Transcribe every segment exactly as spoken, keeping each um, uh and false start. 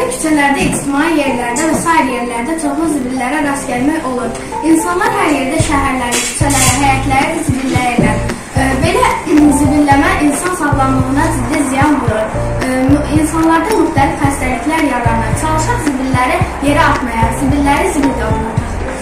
küçələrdə, ictimai yerlərdə və sair yerlərdə çoxlu zibillərə rast gəlmək olur. İnsanlar hər yerdə şəhərləri, küçələri, həyətləri zibilləyirlər. Belə zibilləmə insan sağlamlığına ciddi ziyan vurur. İnsanlarda müxtəlif xəstəliklər yaranır. Çalışaq zibilləri yerə atmaya, zibilləri zibil qabına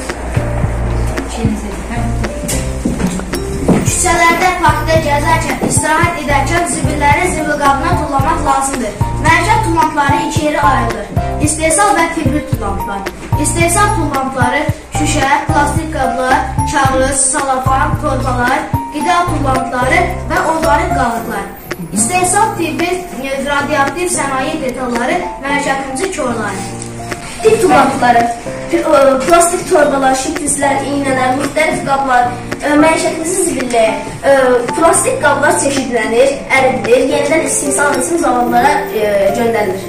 Küçələrdə, parkda gəzərkən, istirahət edərkən zibilləri zibil qabına tullamaq lazımdır. Məişət tullantıları iki yeri ayrılır. İstehsal və tibbi tullantılar. İstehsal tullantıları şüşə, plastik qablar, kağız, salafan, torbalar, qida tullantıları və onların qalıqlar. İstehsal tibbi radioaktiv sənaye detalları məişətimizi korlayır. Tip tullantıları, plastik torbalar, şiprislər, iynələr, müxtəlif qablar məişətimizi zibilləyir. Plastik qablar çeşidlənir, əridilir, yenidən istehsal edilsin zavodlara göndərilir.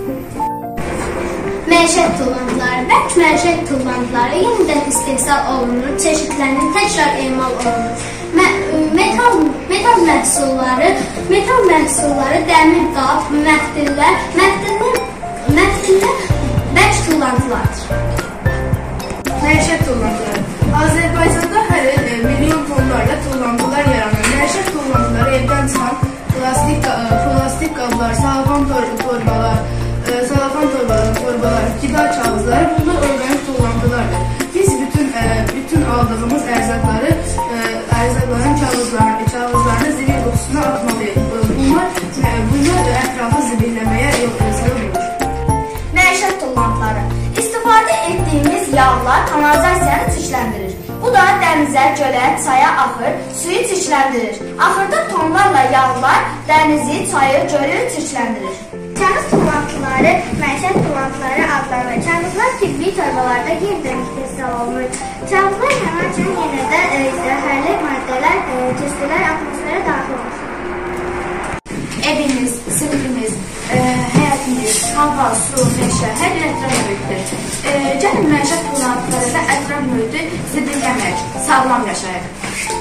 Məişət tullantıları, bərk məişət tullantıları yenidən istehsal olunur, çeşidlənir, təkrar emal olunur. Metal, metal məhsulları, metal məhsulları, dəmir qab, məftillər, məftillər, məftillər bərk tullantılardır. Məişət tullantıları. Azərbaycanda hər il milyon tonlarla tullantılar yaranır. Məişət tullantıları evdən çıxan plastik, plastik qablar, salafan torbalar, salafan torbalar, torbalar, qida kağızları, bunlar orqanik tullantılardır. Biz bütün, bütün aldığımız ərzaqları, ərzaqların kağızlarını, kağızlarını zibil qutusuna atmalıyıq. Bunlar, bunlar ətrafı zibilləməyə yol səbəb olur. Məişət tullantıları. İstifadə etdiyimiz yağlar kanalizasiyanı çirkləndirir. Bu da dənizə, gölə, çaya axır, suyu çirkləndirir. Axırda tonlarla yağlar dənizi, çayı, gölü çirkləndirir. Kağız tullantıları məişət tullantıları adlanır. Kağızlar tibbi torbalarda yenidən istehsal olunur. Kağızlar yanarkən yenə də zəhərli maddələr, tüstülər atmosferə daxil olur. Evimiz, sinifimiz, həyatımız, hava, su, meşə, hər bir ətraf mühitdir. Gəlin məişət tullantıları və ətraf mühiti zibilləmək, sağlam yaşayıq.